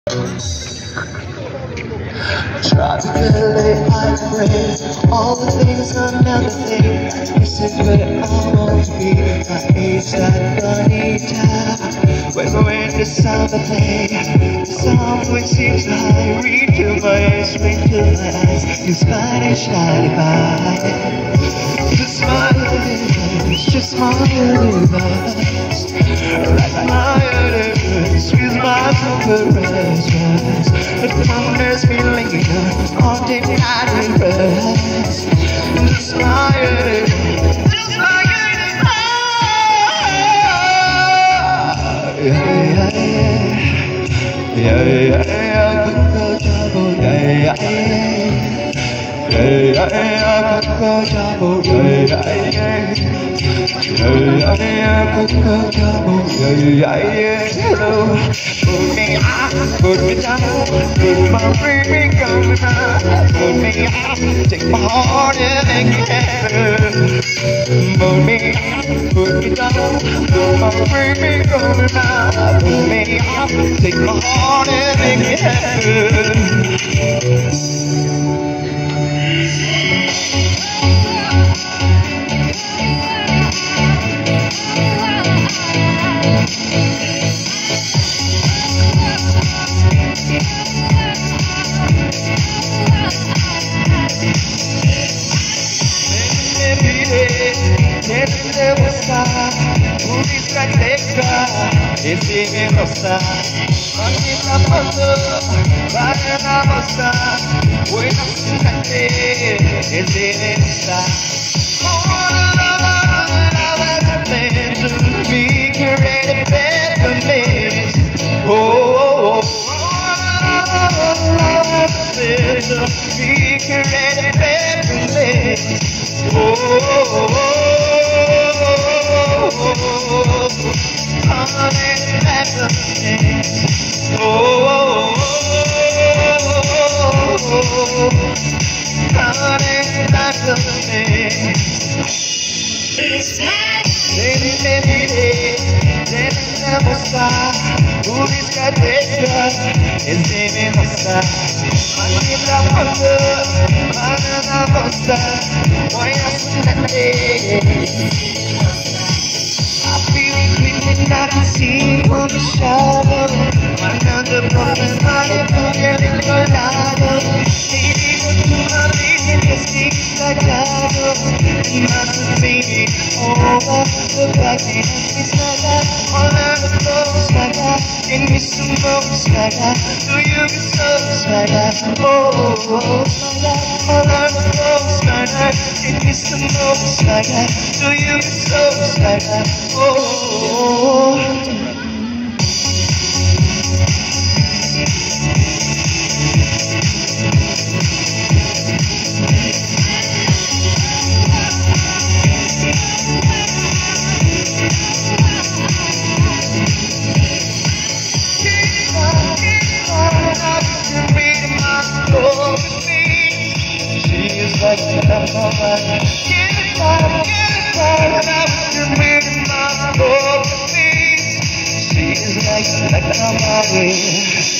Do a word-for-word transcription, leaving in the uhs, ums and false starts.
Tragically I pray all the things are never things. This is where I want to be. I age that bonita. When the wind is sound I play, the sound which seems to high. Read to my eyes, read to my eyes. In Spanish ninety-five. Just my universe, just my universe. Right my universe with my comparisons. But wonders me linger on the night rest. Just my universe, just my universe. Yeah, yeah, yeah, yeah, yeah, good girl, trouble, yeah, yeah, yeah. Yeah, yeah, yeah, good girl, trouble, yeah, yeah, yeah. Yeah, yeah, yeah, good girl, trouble, yeah, yeah, yeah. Hello, put me up, put me down, put my baby going down. Put me up, take my heart and make it happen. Put me up, put me down, put my baby going down. Put me up, take my heart and make it happen. Encima rosa, manita pasa, vaya moza, buena gente, encima rosa. All the things to be created better things. Oh, all the things to be created better things. Oh. Honey, that's a thing. Oh, honey, that's a thing. Baby, baby, baby, never stop. Booty's got extra, it's baby, no stop. Money, la pasta, money, la pasta. Why not say I can see on the shower. My hands are broken, my forgetting your ladder. Baby, go to my feet and just speak like Jagger. Master baby, over the back end. It's like that, all out of clothes like that. Give me some more like that. Do you get so like that? Oh, like that, all out of clothes like that. Give me some more like that. Do you get so like that? Oh. Like that, alright. Give it time, give it time, and I wish you made it my love, please. She's like that, alright.